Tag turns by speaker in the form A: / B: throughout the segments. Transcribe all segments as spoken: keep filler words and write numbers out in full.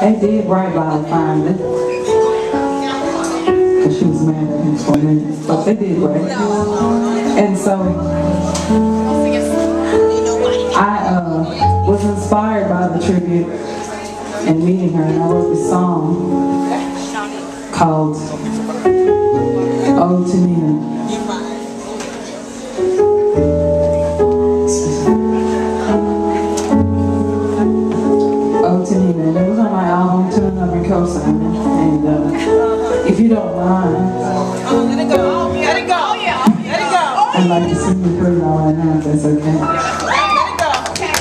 A: They did right by her finally. Because she was mad at him for a minute. But they did right. And so, I uh, was inspired by the tribute and meeting her, and I wrote this song called Ode to Nina. Ode to Nina, and it was on my album Tune Up and Co-Signing. And uh, if you don't mind,
B: oh, let it go, let it go, yeah, let it go.
A: I'd like to sing the prayer all right now, if that's okay.
B: Let it go, okay.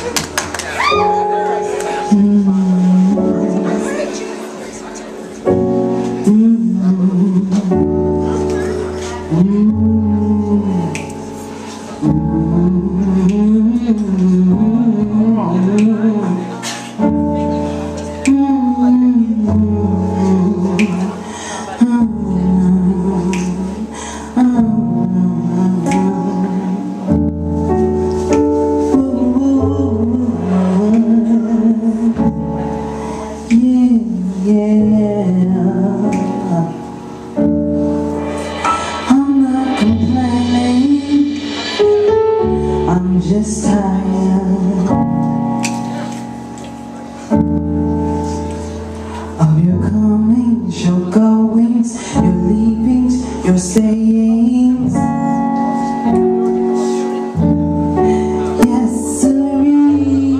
A: Just tired of your comings, your goings, your leavings, your stayings. Yes, sirree.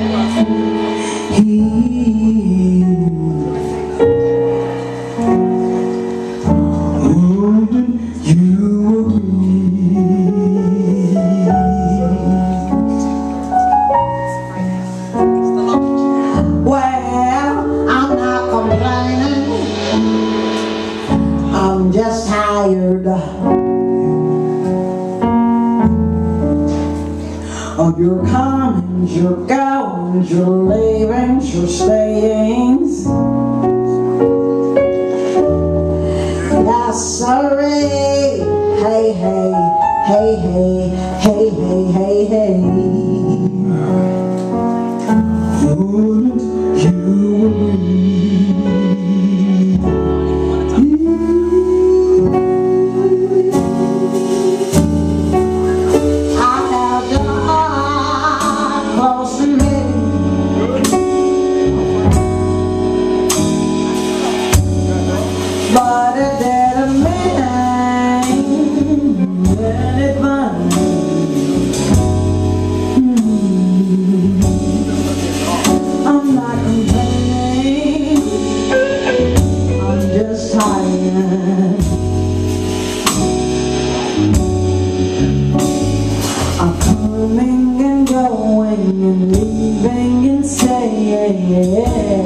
A: Wouldn't you agree? I'm just tired of your comings, your goings, your leavings, your stayings. Yes, sorry. Hey, hey, hey, hey, hey, hey, hey, hey. Wouldn't you agree? But it didn't mean anybody. I'm not complaining, I'm just tired. I'm coming and going and leaving and staying.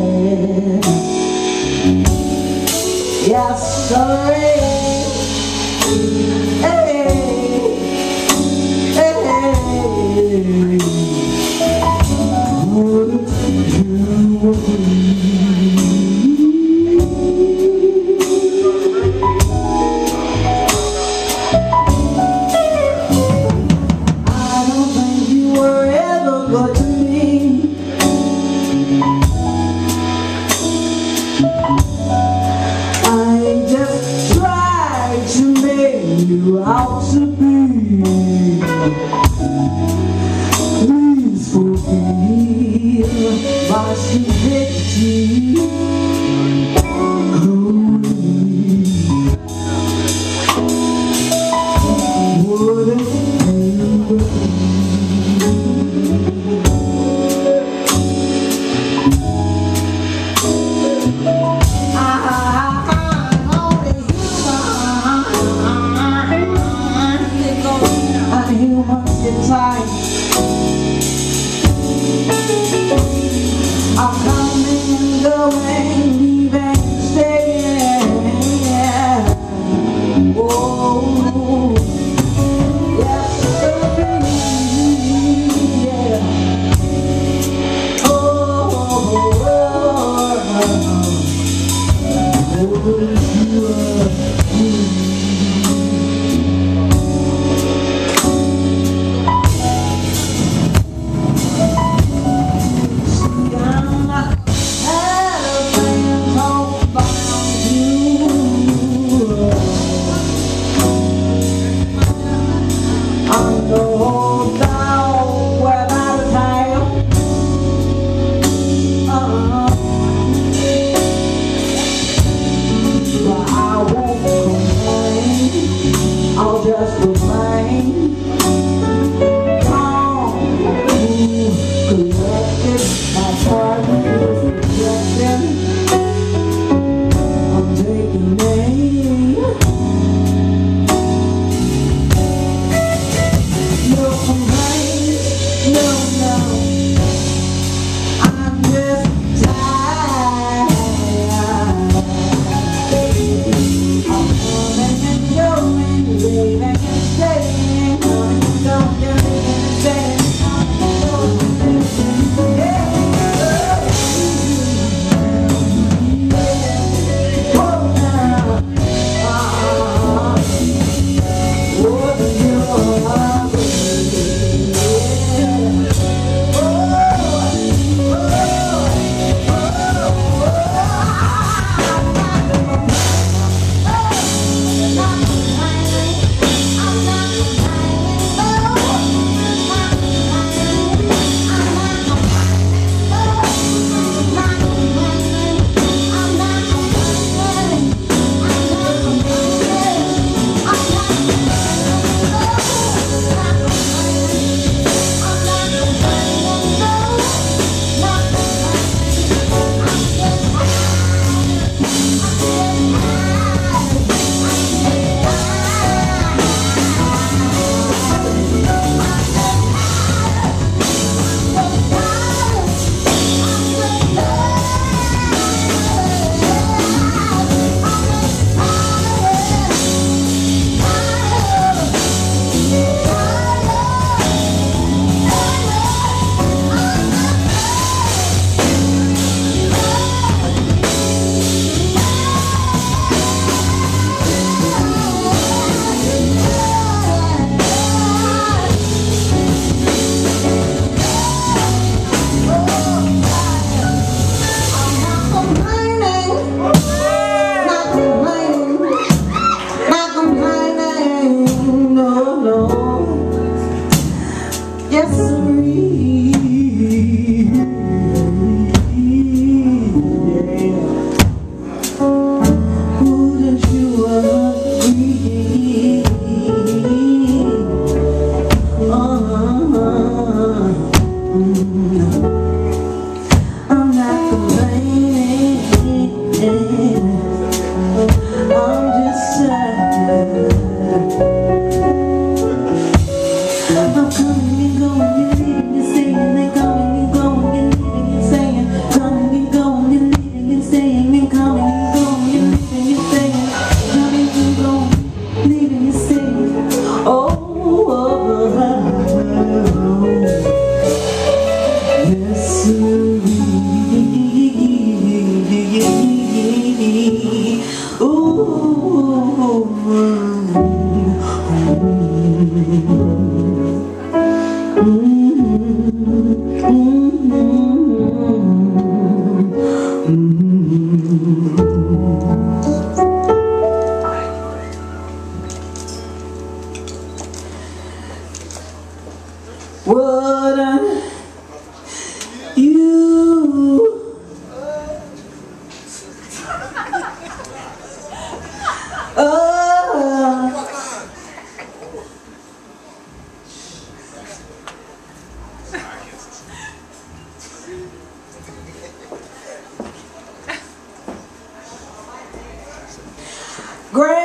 A: Yes, sorry. Hey, hey, wouldn't you agree? I don't think you were ever good to me. I just tried to make you out to be. Please forgive my stupidity. Wouldn't you agree? Humans get tired. I'm coming and going, leaving and staying. Oh, yes, sir. Yeah. Oh, oh, oh, oh, oh. Had a Wouldn't you oh, great